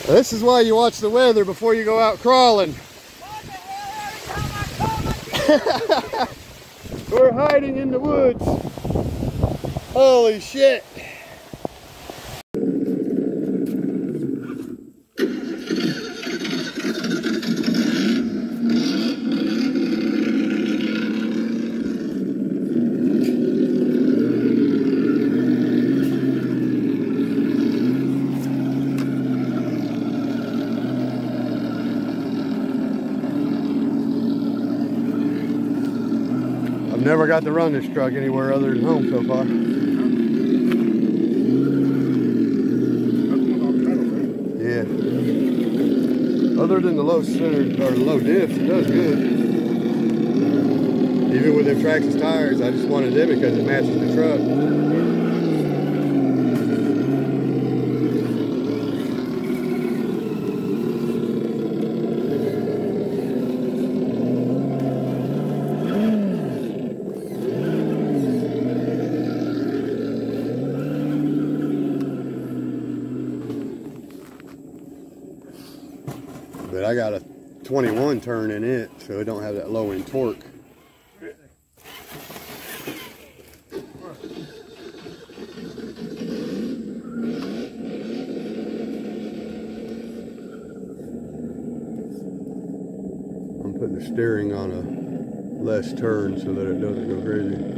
This is why you watch the weather before you go out crawling. We're hiding in the woods. Holy shit. Never got to run this truck anywhere other than home so far. Yeah. Other than the low center or the low diff, it does good. Even with them Traxxas tires, I just wanted them because it matches the truck. But I got a 21 turn in it, so it don't have that low end torque. I'm putting the steering on a less turn so that it doesn't go crazy.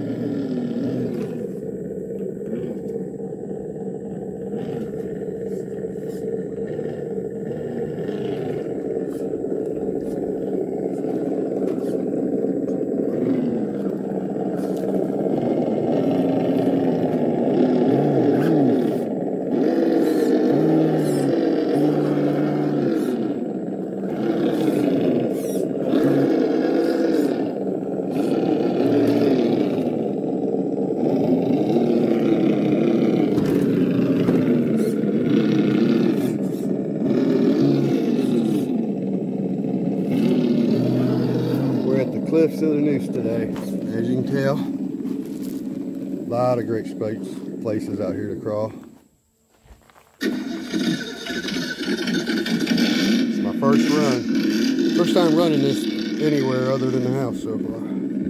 Cliffs of the Noose today, as you can tell. A lot of great places out here to crawl. It's my first run. First time running this anywhere other than the house so far.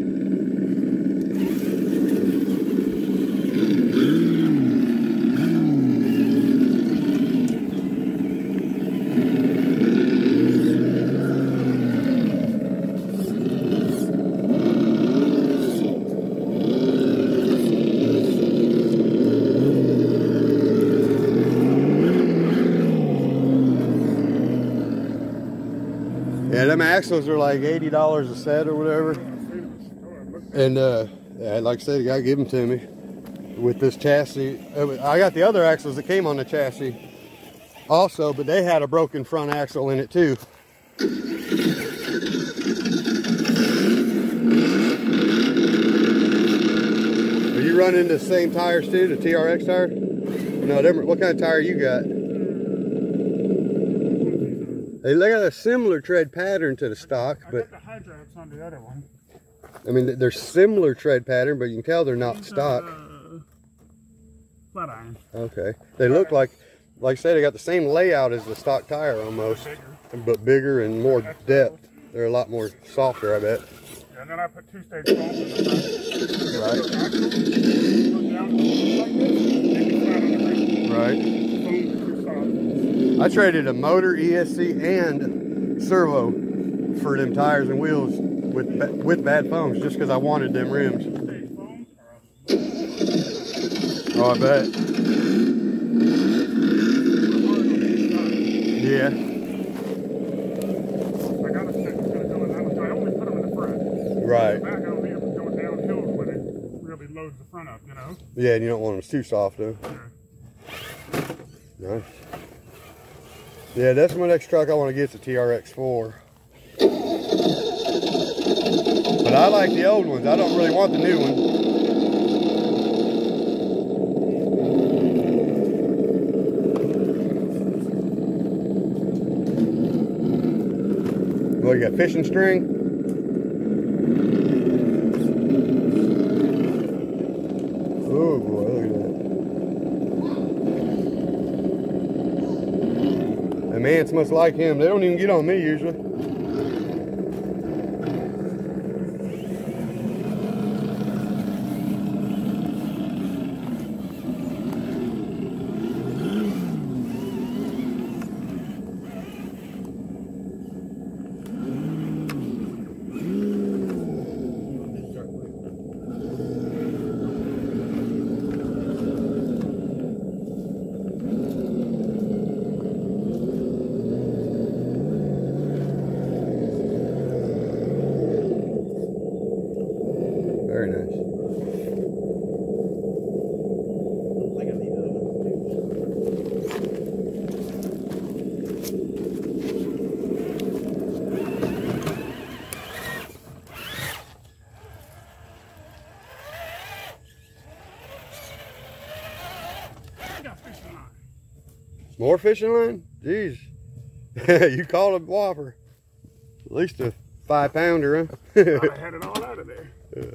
Yeah, them axles are like $80 a set or whatever. And yeah, like I said, you gotta give them to me with this chassis. I got the other axles that came on the chassis also, but they had a broken front axle in it too. Are you running the same tires too, the TRX tire? No, different. What kind of tire you got? They got a similar tread pattern to the stock, but I got the hydraulics on the other one. I mean, they're similar tread pattern, but you can tell they're not stock. Flat iron. Okay. They look like I said, they got the same layout as the stock tire almost, but bigger and more depth. They're a lot more softer, I bet. Yeah, and then I put two-stage foam in the front. Right. I traded a motor, ESC, and servo for them tires and wheels with bad foams just because I wanted them rims. Oh, I bet. Yeah. I got a set that's going to go in that one, so I only put them in the front. Right. The back, I don't need them going downhill when it really loads the front up, you know? Yeah, and you don't want them too soft, though. Yeah. Nice. Yeah, that's my next truck I want to get, the TRX4. But I like the old ones. I don't really want the new one. Well, you got fishing string? Oh boy, look at that. The Mance must like him. They don't even get on me usually. Very nice. I got fishing line. More fishing line? Jeez. You called a whopper. At least a 5-pounder, huh? I had it all out of there.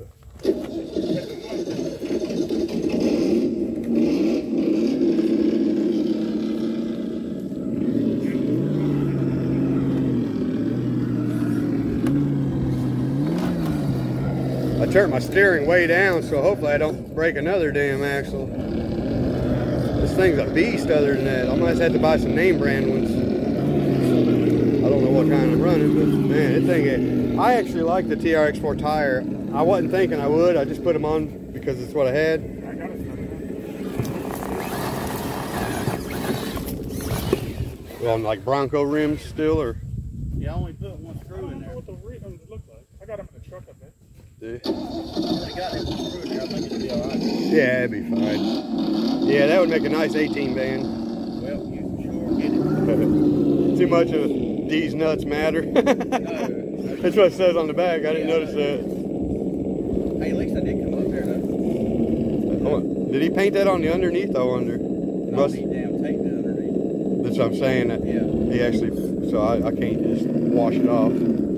I turned my steering way down, so hopefully I don't break another damn axle. This thing's a beast other than that. I might have to buy some name brand ones. I don't know what kind I'm running, but man, this thing, I actually like the TRX4 tire. I wasn't thinking I would. I just put them on because it's what I had. I got it. Well, like Bronco rims still, or? You only put one I screw don't in know there. what the rims look like. I got them in the truck up there. They got it one screw in there. I think it'll be alright. Yeah, it'd be fine. Yeah, that would make a nice 18 band. Well, you can sure get it. Too much of these nuts matter. No. That's what it says on the back. I didn't notice that. Hey, at least I did come up there though. Did he paint that on the underneath? I wonder. Not need damn tape to underneath. That's what I'm saying. That Yeah. he actually, so I can't just wash it off.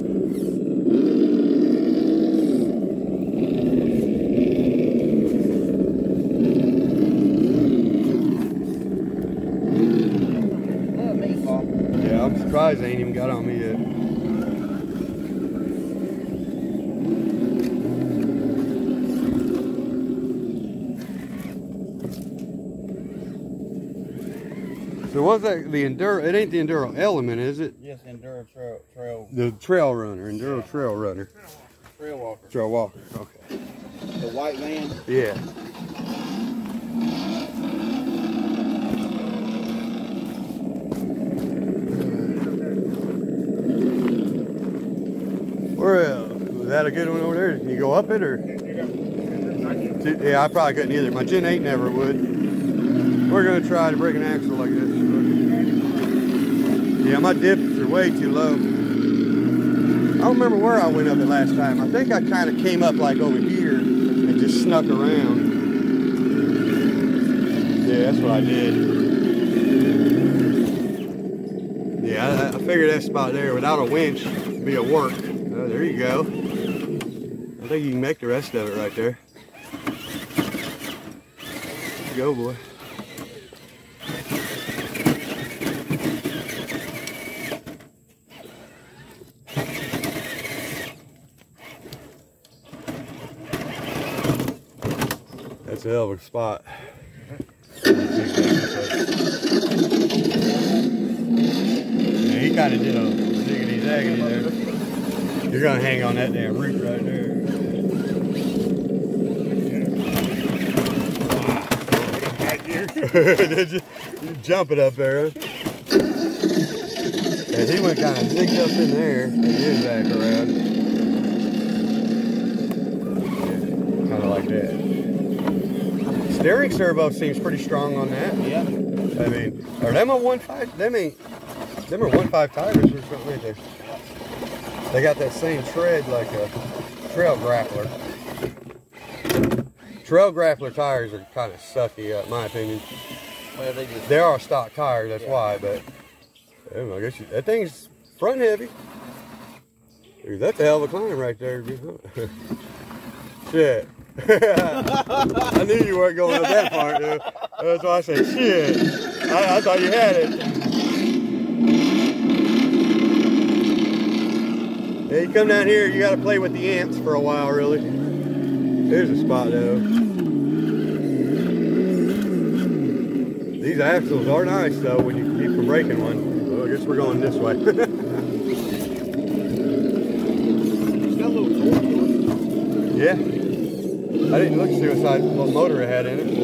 Yeah, I'm surprised they ain't even got on me yet. So what's that? The Enduro? It ain't the Enduro Element, is it? Yes, Enduro trail The Trail Runner, Enduro Trail Runner, trail walker. Trail Walker. Okay. The white van. Yeah. Where was that a good one over there? Can you go up it or? Yeah, I probably couldn't either. My Gen 8 never would. We're gonna try to break an axle like this. Yeah, my dips are way too low. I don't remember where I went up it last time. I think I kind of came up like over here and just snuck around. Yeah, that's what I did. Yeah, I figured that spot there without a winch would be a work. Oh, there you go. I think you can make the rest of it right there. Go, boy. That's a hell of a spot. Yeah, he kind of did a ziggity zaggity there. You're gonna hang on that damn root right there. Did you jump it up there? Huh? And he went kind of zigged up in there and then back around. Yeah, kind of like that. Steering servo seems pretty strong on that. Yeah. I mean, are them a 1.5? Them are 1.5 tires or something right there. They got that same tread like a Trail Grappler. Trail Grappler tires are kind of sucky, in my opinion. Well, They are a stock tire, that's why, but I guess that thing's front heavy. That's a hell of a climb right there. Shit. I knew you weren't going up that part, dude. That's why I said shit. I thought you had it. Yeah, you come down here, you got to play with the ants for a while, really. Here's a spot, though. These axles are nice, though, when you keep from breaking one. Well, I guess we're going this way. It's got a little torque to it. Yeah. I didn't look to see what motor it had in it.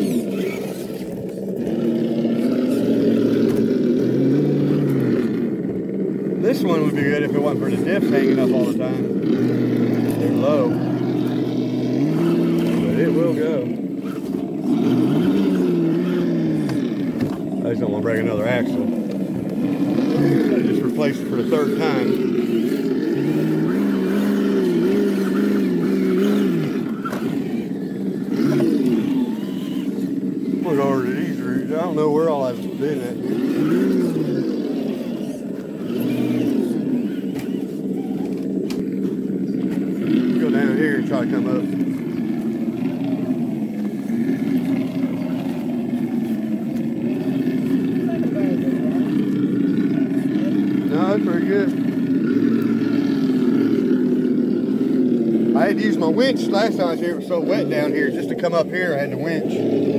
This one would be good if it wasn't for the diffs hanging up all the time. They're low. But it will go. I just don't want to break another axle. I just replaced it for the third time. We're going over to these routes. I don't know where all I've been at. Go down here and try to come up. No, that's pretty good. I had to use my winch last time I was here. It was so wet down here. Just to come up here, I had to winch.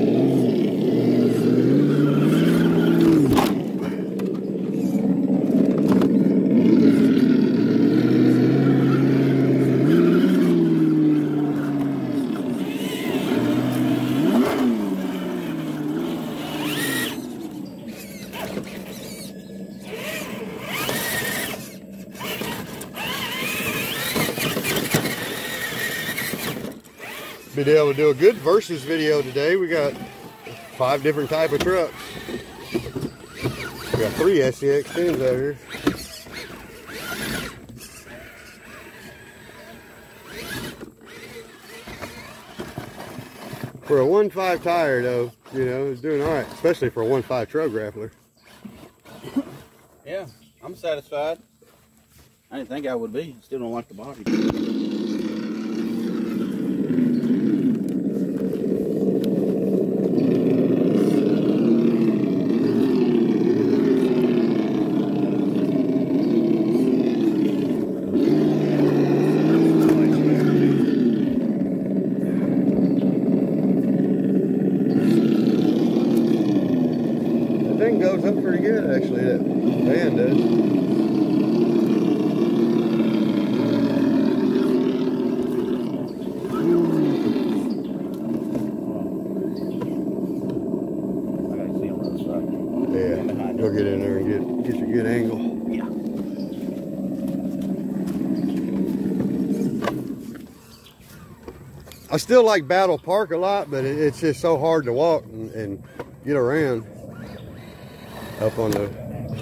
Been able to do a good versus video today. We got 5 different type of trucks. We got 3 SCX 10s out here. For a 1.5 tire though, you know, it's doing all right, especially for a 1.5 truck grappler. Yeah, I'm satisfied. I didn't think I would be. Still don't like the body. Goes up pretty good actually, that van does. I gotta see him on the side. Yeah, go get in there and get you a good angle. Yeah. I still like Battle Park a lot, but it's just so hard to walk and get around. Up on the,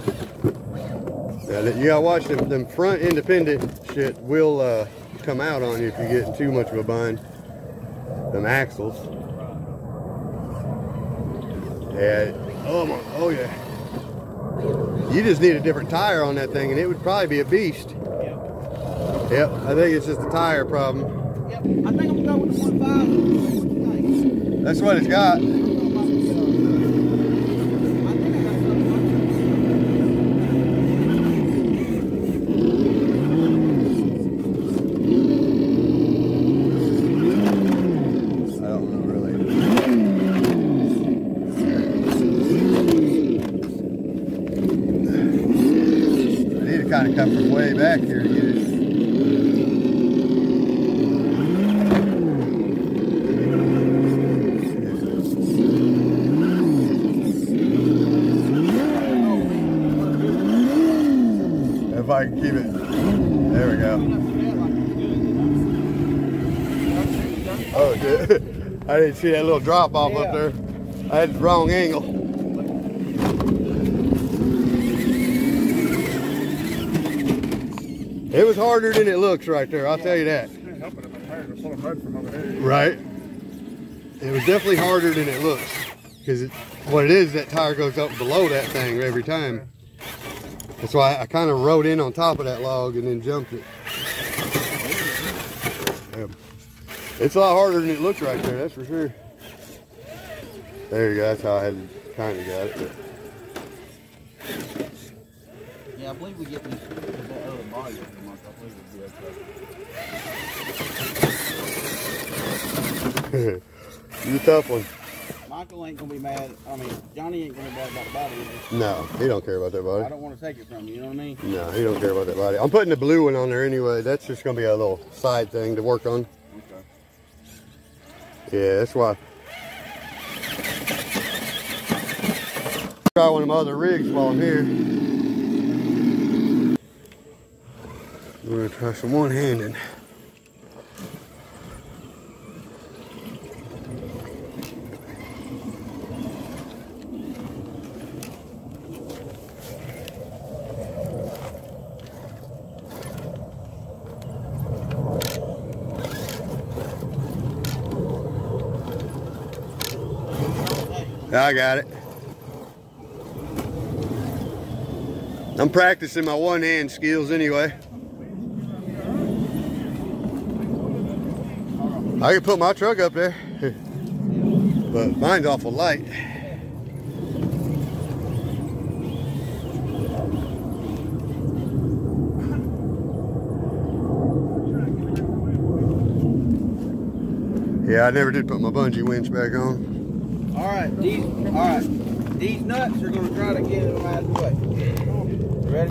yeah, you gotta watch them front independent shit will come out on you if you get in too much of a bind. Them axles. Yeah, oh yeah. You just need a different tire on that thing and it would probably be a beast. Yep, I think it's just a tire problem. Yep, I think I'm gonna go with the 1.5. What do you think? That's what it's got. Kind of come from way back here to get it. If I can keep it, there we go. Oh, shit. I didn't see that little drop off up there. I had the wrong angle. It was harder than it looks right there, I'll tell you that. Can't help it if the tires are full of mud from over there. Right. It was definitely harder than it looks. Because what it is, that tire goes up below that thing every time. That's why I kind of rode in on top of that log and then jumped it. Yeah. It's a lot harder than it looks right there, that's for sure. There you go, that's how I had kind of got it. Yeah, I believe we get these that other body every month. I believe it'll be okay. You a tough one. Michael ain't gonna be mad. I mean, Johnny ain't gonna be mad about the body. No, he don't care about that body. I don't want to take it from you. You know what I mean? No, he don't care about that body. I'm putting the blue one on there anyway. That's just gonna be a little side thing to work on. Okay. Yeah, that's why. Try one of my other rigs while I'm here. We're gonna try some one-handed. I got it. I'm practicing my one-hand skills anyway. I can put my truck up there, but mine's awful light. Yeah, I never did put my bungee winch back on. All right, these nuts are gonna try to get them out of the way. Ready?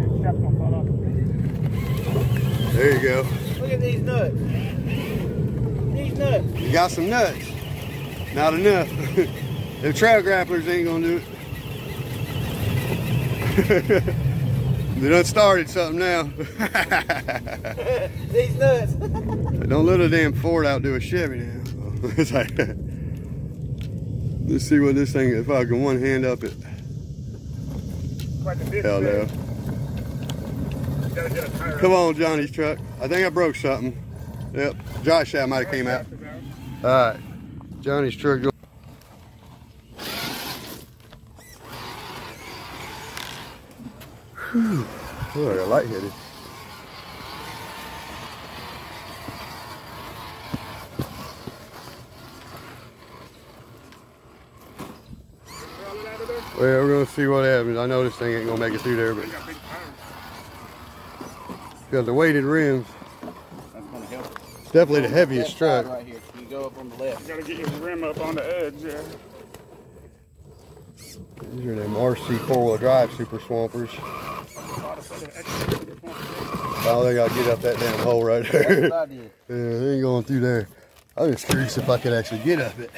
There you go. Look at these nuts. These nuts. You got some nuts. Not enough. The trail grapplers ain't gonna do it. They done started something now. These nuts. Don't let a damn Ford outdo a Chevy now. It's like, let's see what this thing, if I can one hand up it. Hell no. Come on, Johnny's truck. I think I broke something. Yep, Josh shaft might have came out. All right, Johnny's truck. Whew. Oh, I got lightheaded. Well, we're gonna see what happens. I know this thing ain't gonna make it through there, but got the weighted rims. That's gonna help. It's definitely the heaviest truck. Right here. You go up on the left. You gotta get your rim up on the edge, yeah. These are them RC four-wheel drive super swampers. Oh, they gotta get up that damn hole right there. That's what I did. Yeah, they ain't going through there. I was curious if I could actually get up it.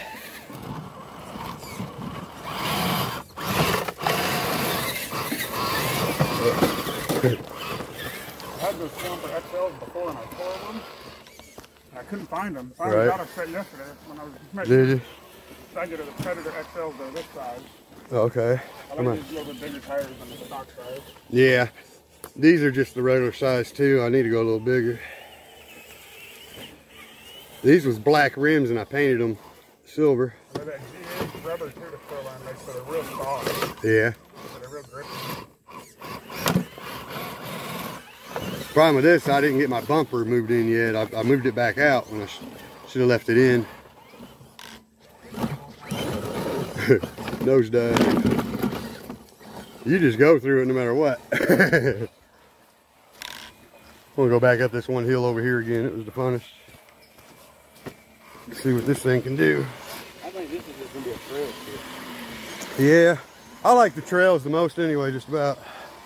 I had those Swamper XLs before and I tore them. And I couldn't find them. Finally Right. got upset yesterday when I was Did you? I get a Predator XLs, they're this size. Okay. I Come like on. these little bit bigger tires than the stock size. Yeah. These are just the regular size too. I need to go a little bigger. These was black rims and I painted them silver. They're that GA rubber too the Shoreline makes, so they're real soft. Yeah. So they're real grippy. Problem with this, I didn't get my bumper moved in yet. I moved it back out when I should have left it in. Nosedive. You just go through it no matter what. We'll go back up this one hill over here again. It was the funnest. Let's see what this thing can do. I think this is just gonna be a trail kit. Yeah, I like the trails the most anyway, just about.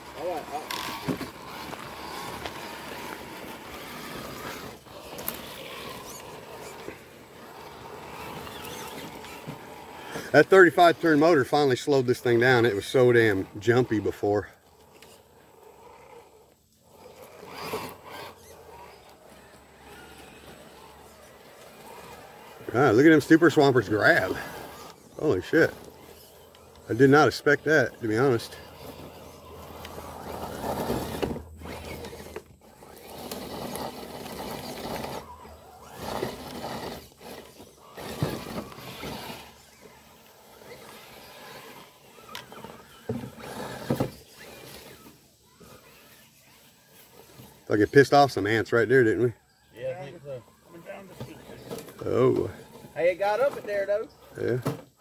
That 35 turn motor finally slowed this thing down. It was so damn jumpy before. Ah, look at them Super Swampers grab. Holy shit. I did not expect that, to be honest. I get pissed off some ants right there, didn't we? Yeah, I think so. Coming down the street. Oh, Hey, it got up it there though. yeah.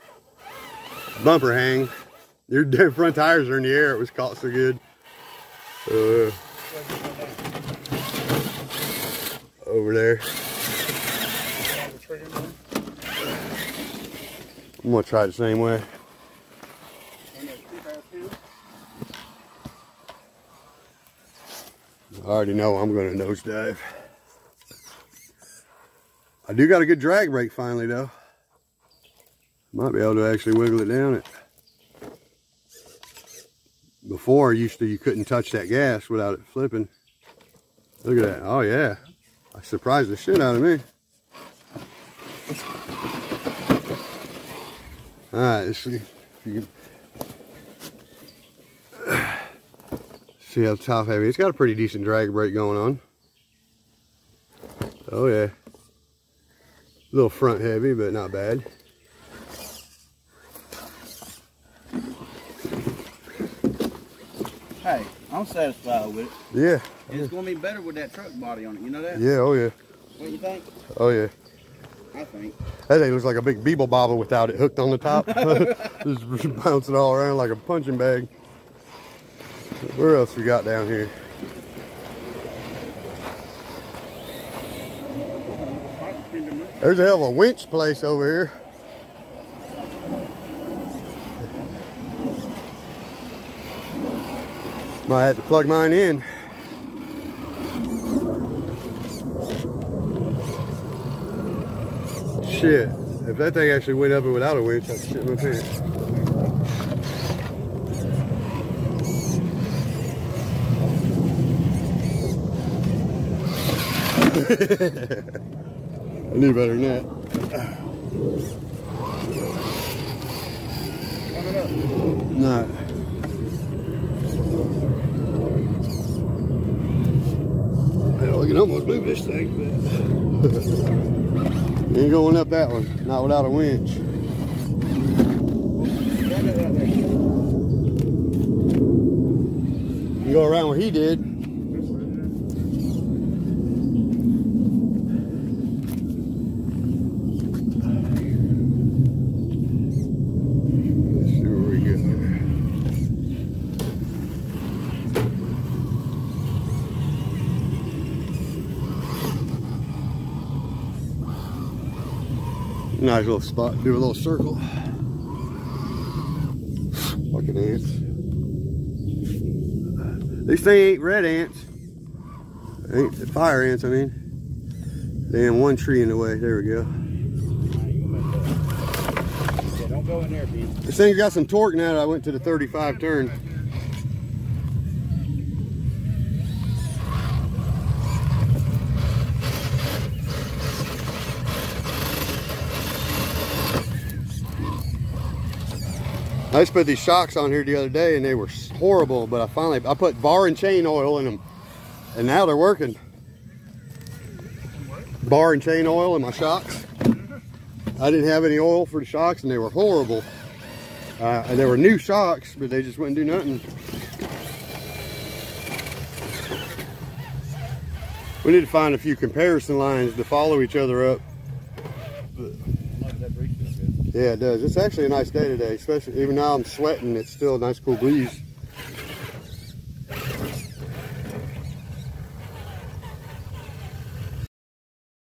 Bumper hang. Your front tires are in the air. It was caught so good. Over there. I'm gonna try the same way. I already know I'm gonna nosedive. I do got a good drag brake finally though. Might be able to actually wiggle it down it. Before you couldn't touch that gas without it flipping. Look at that. Oh yeah. I surprised the shit out of me. Alright, let's see if you can see how top heavy. It's got a pretty decent drag brake going on. Oh yeah. A little front heavy, but not bad. Hey, I'm satisfied with it. Yeah. It's going to be better with that truck body on it, you know that? Yeah, oh yeah. What do you think? Oh yeah. I think. That thing looks like a big beeble bobble without it hooked on the top. Just bouncing all around like a punching bag. Where else we got down here? There's a hell of a winch place over here. Might have to plug mine in. Shit, if that thing actually went up without a winch, I'd shit my pants. I knew better than that. No. Hell, we can almost move this thing, but ain't going up that one, not without a winch. You go around where he did. Let's see where we get there. Nice little spot, do a little circle. Fucking ants. These things ain't red ants. Ain't fire ants, I mean. Damn, one tree in the way. There we go. Yeah, don't go in there, Ben. This thing's got some torque now that I went to the 35 turn. I just put these shocks on here the other day and they were horrible, but I put bar and chain oil in them and now they're working. Bar and chain oil in my shocks. I didn't have any oil for the shocks and they were horrible. And they were new shocks, but they just wouldn't do nothing. We need to find a few comparison lines to follow each other up. Yeah, it does. It's actually a nice day today, especially even now I'm sweating. It's still a nice cool breeze.